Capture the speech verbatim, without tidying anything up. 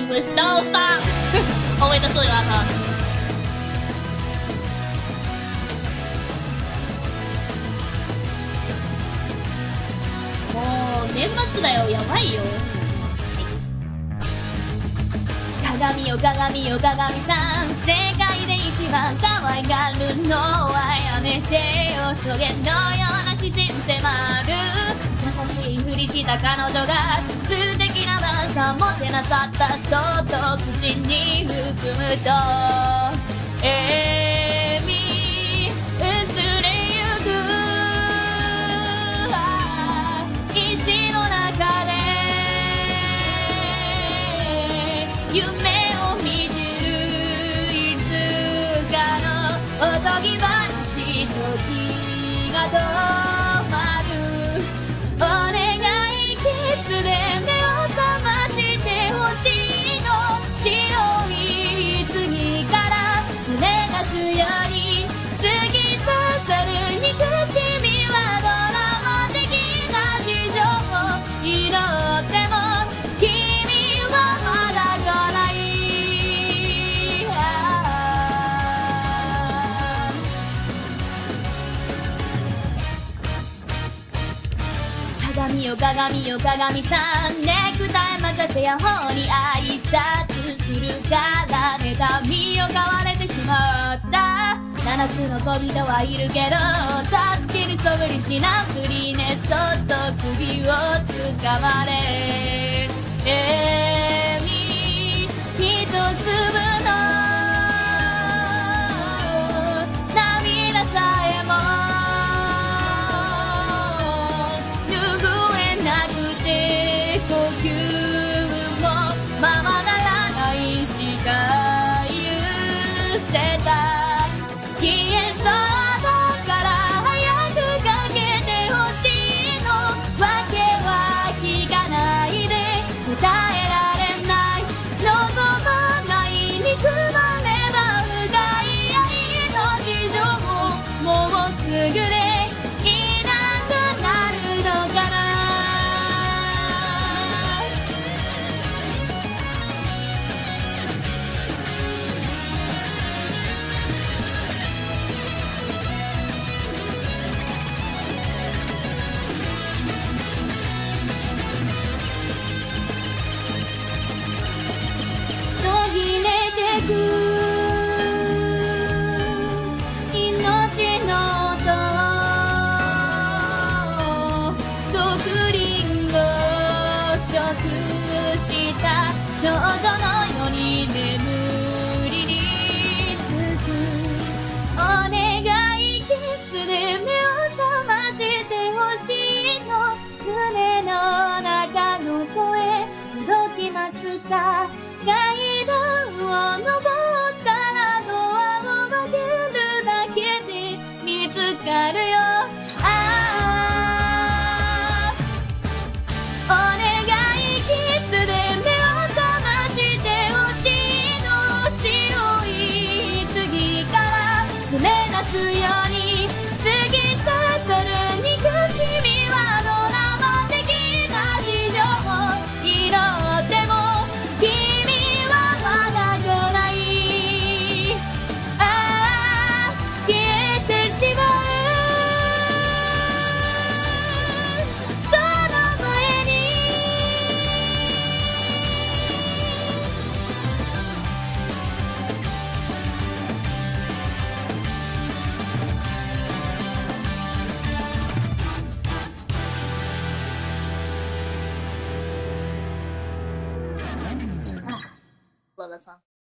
English. No, stop! Oh wait, that's really loud, huh? もう年末だよ、やばいよ。鏡よ鏡よ鏡さん、世界で一番可愛がるのはやめてよ。トゲのような視線迫る優しいふりした彼女が素敵なダンサーもてなさった。そっと口に含むと笑み薄れゆく石の中で夢を見てるいつかのおとぎ話、時が止まる。お願いキスで目を覚ましてほしいの。白い次から爪がすように突き刺さる憎しみはドラマ的な事情を祈っても君はまだ来ない。鏡よ鏡よ鏡さん、ネクタイ任せや方に挨拶するから妬みを買われてしまった。七つの小人はいるけど助けるそぶりしなふりね。そっと首を掴まれ笑み一粒の涙さえも拭えなくて呼吸もままならないしか許せた。消えそうだから早くかけてほしいの。わけは聞かないで答えられない。望まない憎まれば深い愛の事情ももうすぐでいなくなるのかな。途切れてく命の音、毒リンゴ食した少女のように眠りにつく。お願いキスで目を覚ましてほしいの。胸の中の声届きますか。階段を登ったらドアを開けるだけで見つかるよ。ああお願いキスで目を覚ましてほしいの。白い次から爪なすように突き刺さる憎しみはドラマ的な事情を祈っても君はまだ来ない。ああ消えてしまう。その前にLove that song.